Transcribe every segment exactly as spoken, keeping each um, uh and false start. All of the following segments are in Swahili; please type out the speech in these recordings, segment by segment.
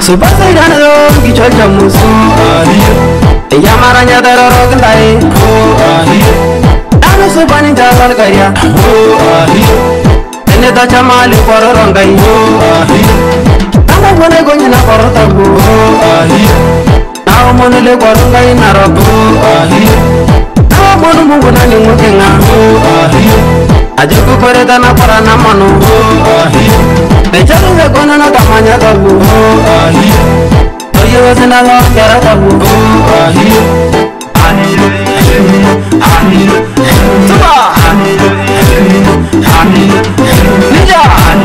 Supa say dano gichol jamusu Yamaranya dararo kendai Dano supa ni jalal kaya Ene da chamali koro rongai Dano kone gonye na koro tabu Nao monu le koro ngai narabu Nao monu mungu nani mukenga Ajuku kore dana para na manu Necharu le kona na tamanya tabu Oye wasina lo kera tabu Supa Nincha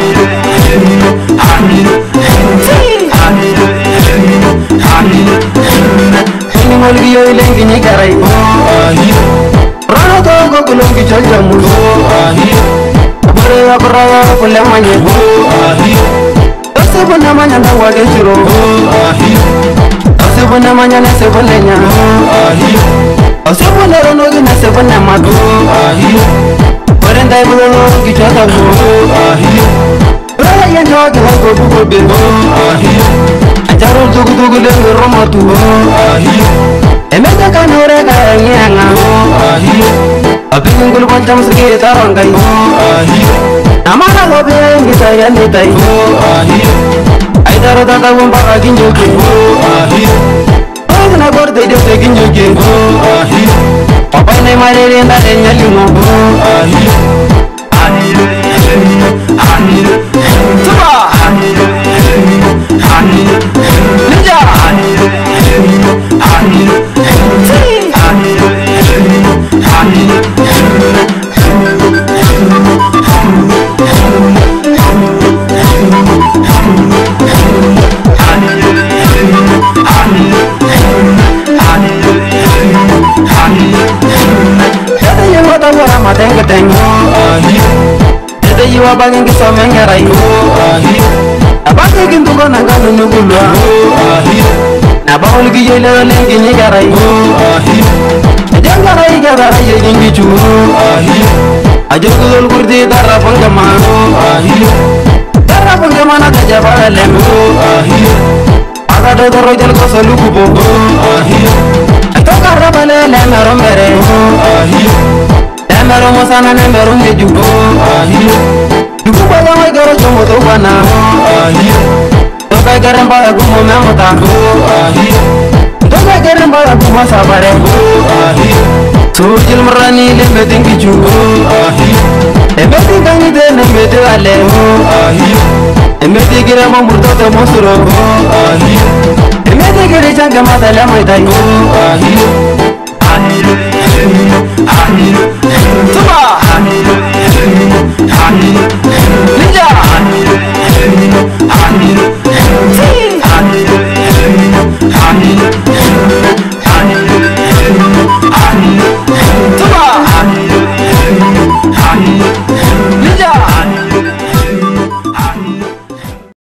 Ini molgi yo ilengi ni karai Rano togo kulongi chol jamu Bore ya koraya kule manye Ose bone manya na wage chiro Ose bone manya na se bone nya Ose bone rono gi na se bone madu Bore ndai bulo gi chota bu Raya ya nyogi ha go bu go be Ajaro dugu dugu le romatu Emeka kanore ka nyanga Apingul pancam segi tarangai Namana gobe ngita ya nitai Aidaro tata gumpaka ginjoki Oigna gorde diote ginjoki Papai ne marere ndale nyalimo Supa Nincha Tete yiwa bagin ki somenga rayu Abake gintu ko nanga nunugulwa Nabahul ki yele lengi nyiga rayu Janga rayu gara rayu jingi chu Ajoku dol kurdi darra pangama Darra pangama na kajaba lemu Aga do doro jal ko solu kubo Ato karra bale lema rombere Nemero mosana nemero ngejugo Dugu bala mai garo chomo to bana Tokai garemba ya gumo memota Tokai garemba ya gumo sabare Sujil merani lembe tinggi jugo Eme tinggangi de nembe de ale Eme tigire mamurto te mosuro Eme tigire changa mata lama itai